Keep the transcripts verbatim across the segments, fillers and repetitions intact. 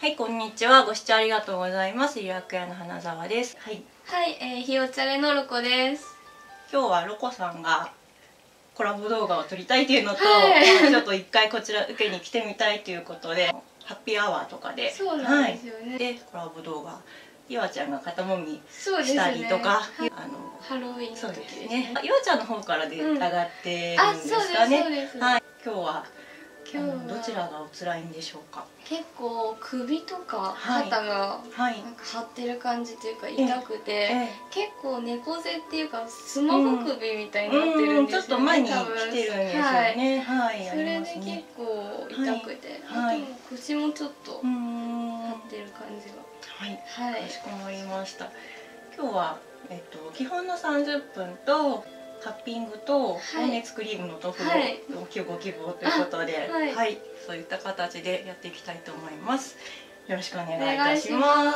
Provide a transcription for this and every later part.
はい、こんにちは。ご視聴ありがとうございます。予約屋の花沢です。はい。 はい、えー、ひよちゃれのロコです。 今日はロコさんがコラボ動画を撮りたいというのと、 はい、 まあちょっと一回こちら受けに来てみたいということで、ハッピーアワーとかで、 そうなんですよね。 はい、でコラボ動画、いわちゃんが肩もみそうですね、 したりとか、 はい、 あのハロウィンの時ですね。 いわちゃんの方からで上がってるんですかね。はい。今日は今日はどちらがお辛いんでしょうか。 結構首とか肩がなんか張ってる感じというか痛くて、はいはい、結構猫背っていうかスマホ首みたいになってるんですよね。 ちょっと前に来てるんですよね。はい。 それで結構痛くて、はい、あと腰もちょっと張ってる感じが。 はい。はい。かしこまりました。今日はえっと基本のさんじゅっぷんとタッピングと温熱クリームの塗布をご希望ということで、はい、はい、そういった形でやっていきたいと思います。よろしくお願いいたします。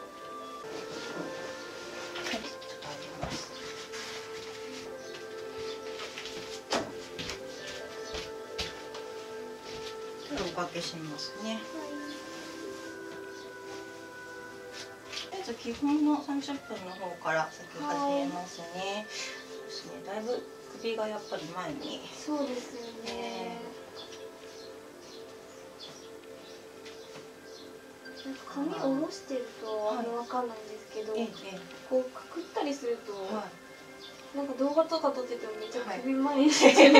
はい、ちょっと上げます。ちょっとおかけしますね。基本のさんじゅっぷんの方から先始めますね。ですね。だいぶ首がやっぱり前に。 そうですよね。なんか髪下ろしてるとあんまわかんないんですけど、こうかくったりすると、なんか動画とか撮っててもめっちゃ首前にしてる。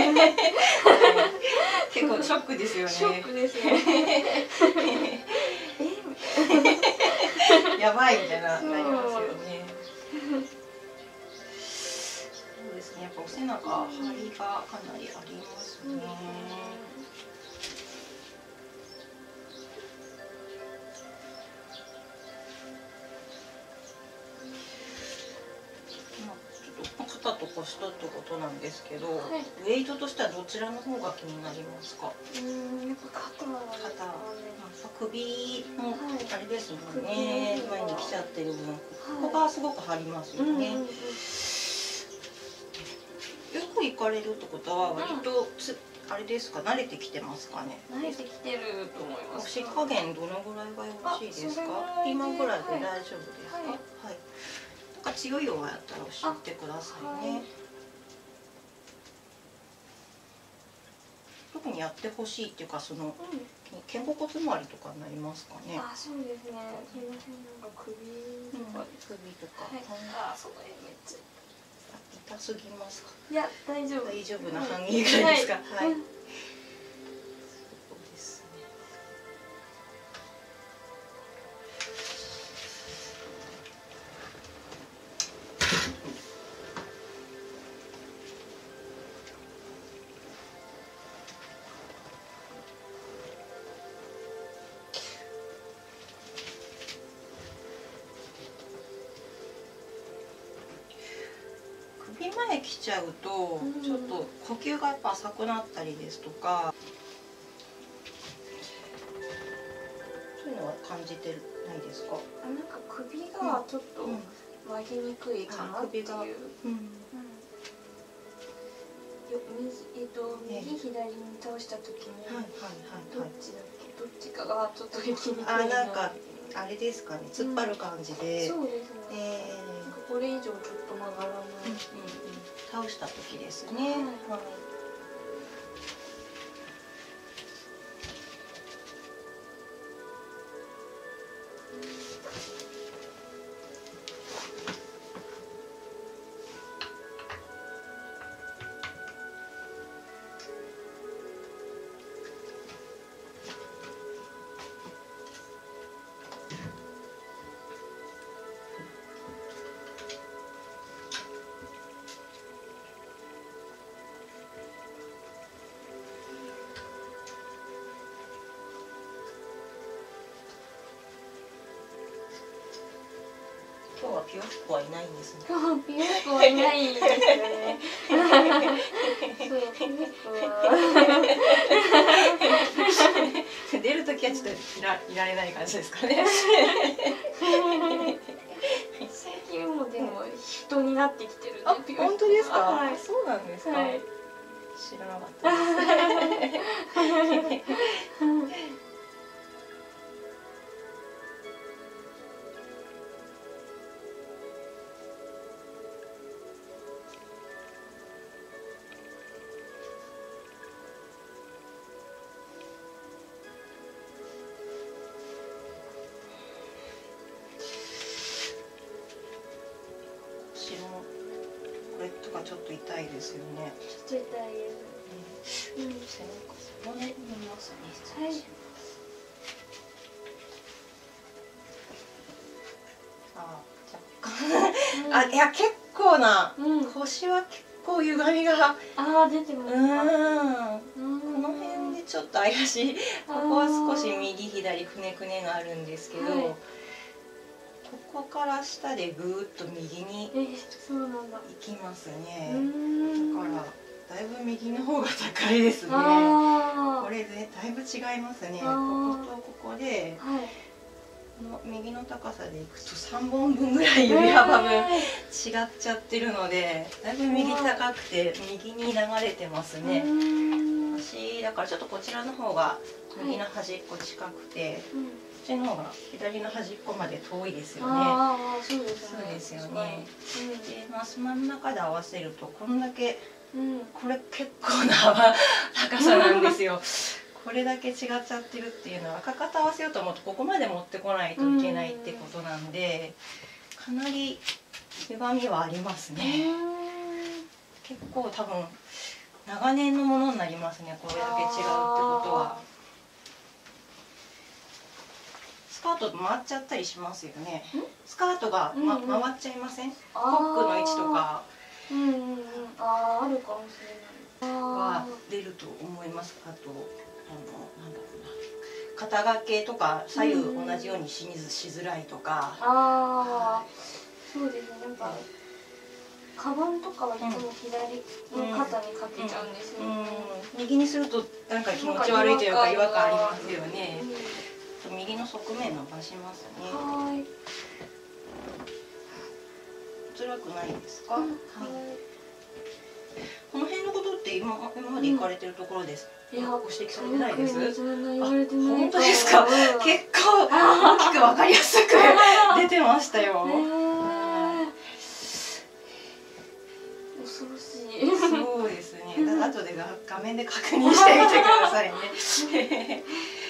結構ショックですよね。 ショックですよね。 やばいみたいななりますよね。そうですね。やっぱお背中張りがかなりありますね。まあちょっと肩と腰とってことなんですけど、はい、ウェイトとしてはどちらの方が気になりますか？ うん、やっぱ肩は肩、まあ、首のあれですもんね、前に来ちゃってる分、ここがすごく張りますよね。よく行かれるってことは割とつ、あれですか、慣れてきてますかね。 慣れてきてると思います。 押し加減どのぐらいがよろしいですか？今ぐらいで大丈夫ですか？はい。なんか強い弱やったら教えてくださいね。特にやってほしいっていうか、その、うん、肩甲骨周りとかになりますかね。 あ、そうですね。すみません、なんか首とか、うん、 首とか。 はい、あ、それめっちゃ痛すぎますか。 いや、大丈夫。 大丈夫な範囲ぐらいですか。はい。はい、首前来ちゃうと、うん、ちょっと呼吸がやっぱ浅くなったりですとか、そういうのは感じてないですか？ あ、なんか首がちょっと曲げにくいかなっていう。うん、右、えっと、右左に倒した時にどっちだっけ、どっちかがちょっとできにくいな。 あ、なんかあれですかね、突っ張る感じで。 そうですね。なんかこれ以上ちょっと曲がらない。 倒した時ですね。はい。今日はピヨッコはいないんですね。 今日ピヨッコはいないですよね。そうピヨッコは出るときはちょっといらいられない感じですかね。 最近もでも人になってきてるね。 あ、本当ですか。 はい、 そうなんですか。 はい、 知らなかったです。 かちょっと痛いですよね。 ちょっと痛いです。うん。 背中、背骨見ますね。 はい。 あ、若干。あ、いや、結構な。腰は結構歪みが。 ああ、出てますか。うん。 この辺でちょっと怪しい。ここは少し右左くねくねがあるんですけど。ここから下でぐーっと右に行きますね。だからだいぶ右の方が高いですね。これでだいぶ違いますね。こことここで、はい、この右の高さでいくとさんぼんぶんぐらい指幅分違っちゃってるので、だいぶ右高くて右に流れてますね。足だからちょっとこちらの方が右の端っこ近くて。はい、こっちの方が左の端っこまで遠いですよね。 ああ、そうですね。 そうですよね。で、まあ真ん中で合わせるとこんだけ、うん、これ結構な高さなんですよ。これだけ違っちゃってるっていうのは、かかと合わせようと思うとここまで持ってこないといけないってことなんで、かなり歪みはありますね。結構多分長年のものになりますね。これだけ違うってことは。スカート回っちゃったりしますよね。スカートが、ま、回っちゃいません？コックの位置とか。 うんうんうん。ああ、あるかもしれない。 は出ると思います。あと、あの、なんだろうな。肩掛けとか左右同じようにしずしづらいとか。 ああ、そうですね。なんか。カバンとかはいつも左の肩にかけちゃうんですよ。 右にすると、なんか気持ち悪いというか、違和感ありますよね。右の側面伸ばしますね。はい。辛くないですか？はい。この辺のことって今今まで行かれてるところです。いや、ご指摘されてないです。あ、本当ですか？結構大きくわかりやすく出てましたよ。 恐ろしい。 そうですね。後で画面で確認してみてくださいね。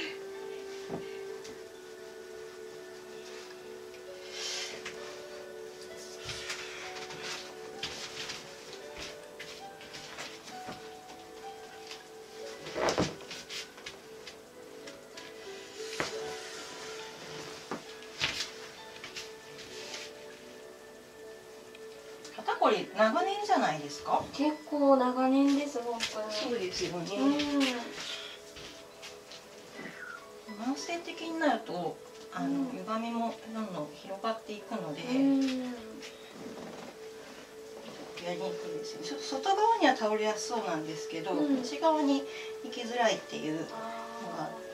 肩こり長年じゃないですか？ 結構長年です、本当に。 そうですよね。慢性的になると、あの、うん、歪みもどんどん広がっていくので。やりにくいですよね。外側には倒れやすそうなんですけど、うん、内側に行きづらいっていうのがあって。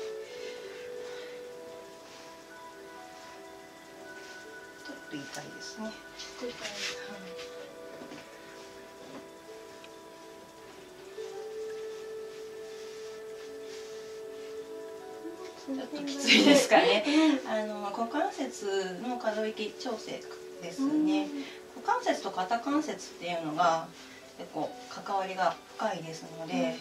ちょっと痛いですね。ちょっと痛いです。ちょっときついですかね。あの股関節の可動域調整ですね。股関節と肩関節っていうのが結構関わりが深いですので。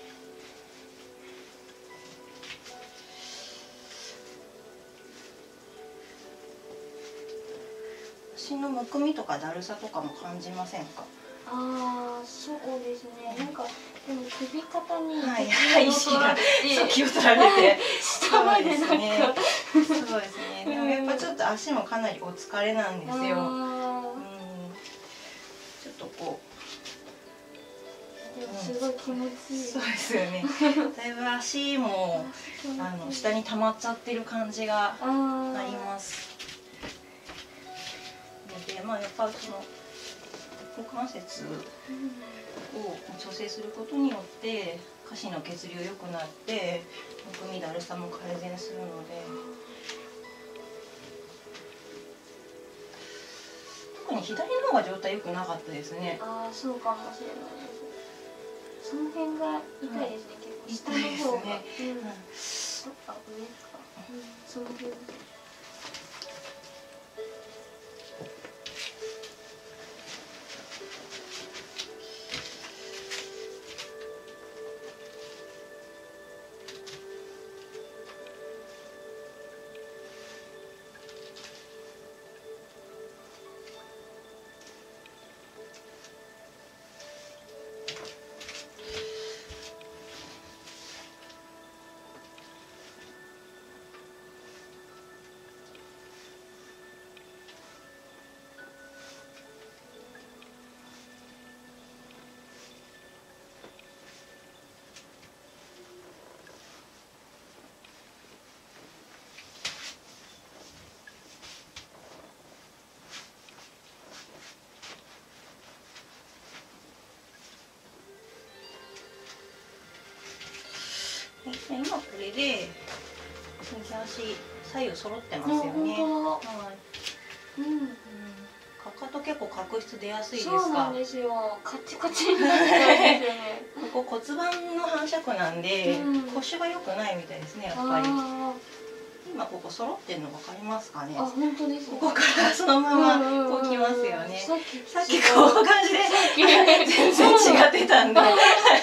足のむくみとかだるさとかも感じませんか？ ああ、そうですね。なんかでも首肩に石が気を取られて、下までですね。そうですね。でもやっぱちょっと足もかなりお疲れなんですよ。うん。ちょっとこう。でもすごい気持ちいい。 そうですよね。だいぶ足もあの下に溜まっちゃってる感じがあります。で、まあやっぱその股関節を調整することによって下肢の血流良くなってむくみだるさも改善するので、特に左の方が状態良くなかったですね。 ああ、そうかもしれないです。その辺が痛いですね。結構下の方が。ね。うん。あ、上ですか。うん、その辺。 けで右足左右揃ってますよね。はい。うん。かかと結構角質出やすいですか？ そうなんですよ。カチカチになってないですよね。 ここ骨盤の反射区なんで、うん、腰が良くないみたいですね、やっぱり。今ここ揃ってるの分かりますかね？ あ、本当です、ね。 ここからそのままこうきますよね。さっきこう感じで全然違ってたんで。